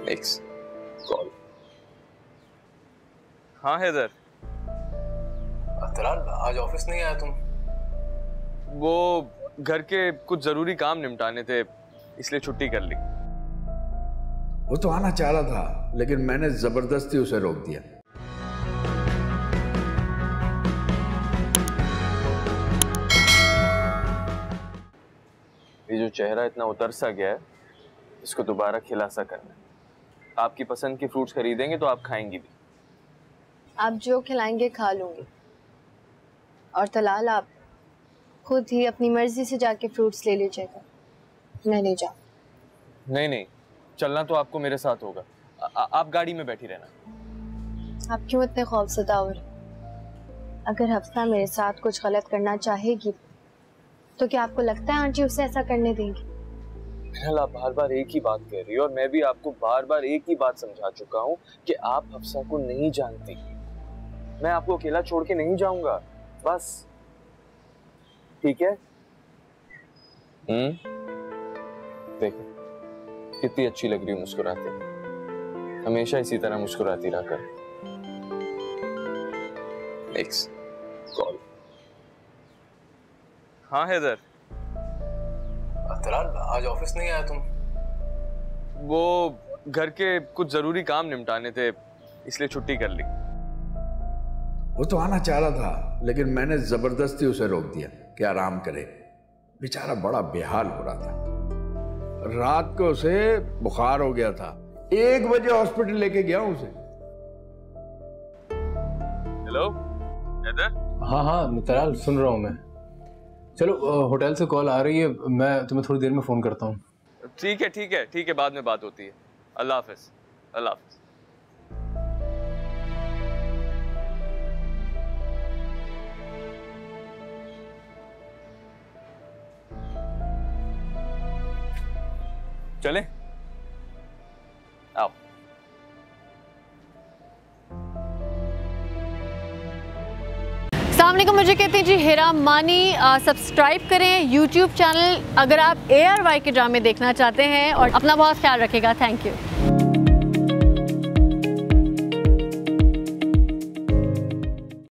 Next call. हाँ हैदर। तलाल, आज office नहीं आया तुम? वो घर के कुछ जरूरी काम निपटाने थे, इसलिए छुट्टी कर ली। वो तो आना चाह रहा था, लेकिन मैंने जबरदस्ती उसे रोक दिया। ये जो चेहरा इतना उतर सा गया है, इसको दोबारा खिला सा करना है। आपकी पसंद के फ्रूट्स खरीदेंगे तो आप खाएंगी भी। आप जो खिलाएंगे खा लूंगी। और तलाल, आप खुद ही अपनी मर्जी से जाके फ्रूट्स ले लीजिएगा, मैं नहीं जाऊँ। नहीं, चलना तो आपको मेरे साथ होगा। आप गाड़ी में बैठी रहना। आप क्यों इतने खौफज़दा हो रहे? अगर हफ्सा मेरे साथ कुछ गलत करना चाहेगी तो क्या आपको लगता है आंटी उसे ऐसा करने देंगी? आप बार बार एक ही बात कह रही हो और मैं भी आपको बार बार एक ही बात समझा चुका हूँ कि आप हफ्सा को नहीं जानती। मैं आपको अकेला छोड़ के नहीं जाऊंगा, बस। ठीक है? देखो कितनी अच्छी लग रही हूँ मुस्कुराते। हमेशा इसी तरह मुस्कुराती रहा कर। Next call. हाँ हैदर। तलाल, आज ऑफिस नहीं आया तुम? वो घर के कुछ जरूरी काम निपटाने थे, इसलिए छुट्टी कर ली। वो तो आना चाह रहा था, लेकिन मैंने जबरदस्ती उसे रोक दिया कि आराम करे। बेचारा बड़ा बेहाल हो रहा था। रात को उसे बुखार हो गया था। 1 बजे हॉस्पिटल लेके गया उसे। हेलो हैदर। हाँ तलाल, सुन रहा हूँ मैं। चलो, होटल से कॉल आ रही है, मैं तुम्हें थोड़ी देर में फ़ोन करता हूँ। ठीक है, बाद में बात होती है। अल्लाह हाफिज। अल्लाह हाफिज। चले आओ। सामने को मुझे कहते हैं जी हिरा मानी। सब्सक्राइब करें यूट्यूब चैनल अगर आप ARY के ड्रामे देखना चाहते हैं, और अपना बहुत ख्याल रखिएगा। Thank you.